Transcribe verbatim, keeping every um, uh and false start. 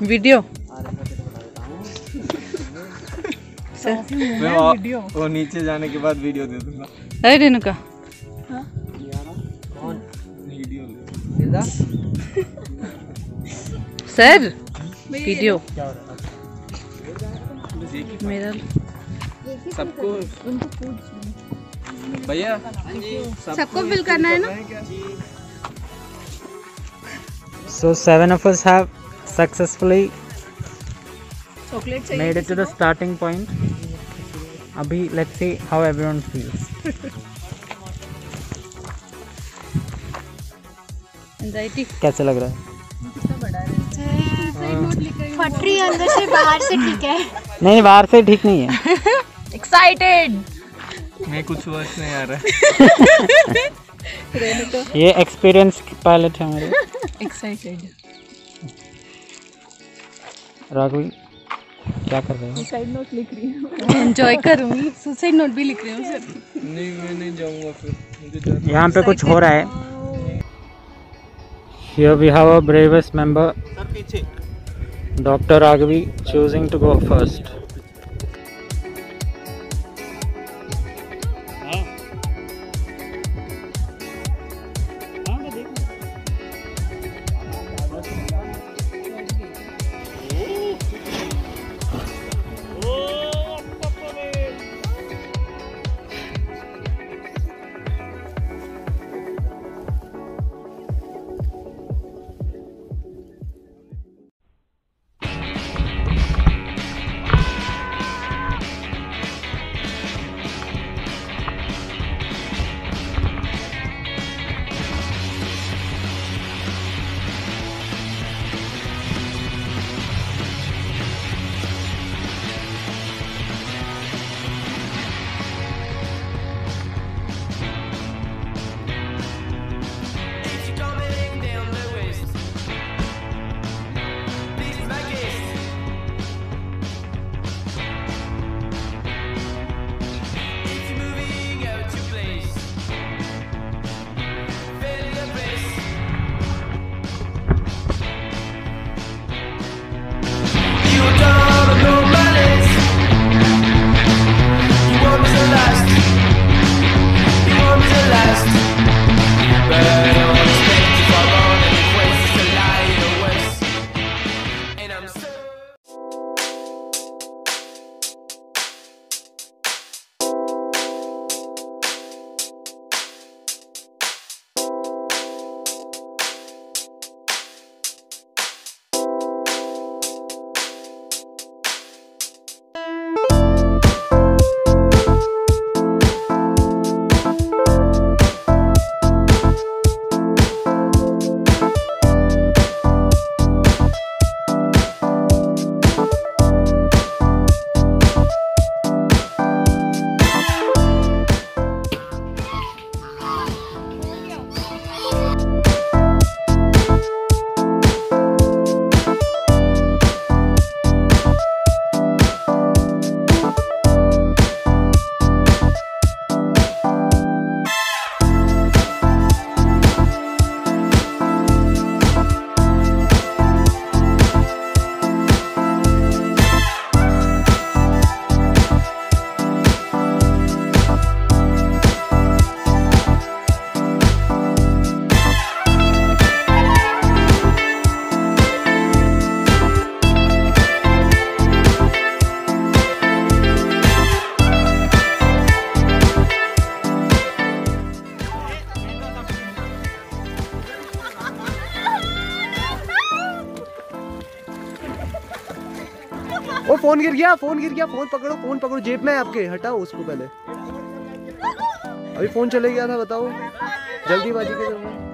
Video video वो नीचे जाने के बाद वीडियो दे दूंगा। अरे रेणुका सर वीडियो मेरा सबको भैया सबको फिल करना है ना। So seven of us have successfully made it to the starting point. Abhi let's see how everyone feels. Anxiety कैसे लग रहा है? फट रही है अंदर से, बाहर से ठीक है। नहीं बाहर से ठीक नहीं है। एक्साइटेड मैं कुछ वर्ड्स नहीं आ रहा। ये एक्सपीरियंस पायलट है हमारे। एक्साइटेड राघवी क्या कर रहे हो? सुसाइड नोट लिख रही हूँ। एंजॉय करूँगी, सुसाइड नोट भी लिख रही हूँ सर। नहीं मैं नहीं जाऊँगा फिर, मुझे यहाँ पे कुछ हो रहा है। Here we have our bravest member, Doctor Raghavi, choosing to go first. ओ फोन गिर गया, फोन गिर गया, फोन पकड़ो, फोन पकड़ो, जेब में है आपके, हटाओ उसको पहले। अभी फोन चले गया था, बताओ, जल्दीबाजी के चक्कर में।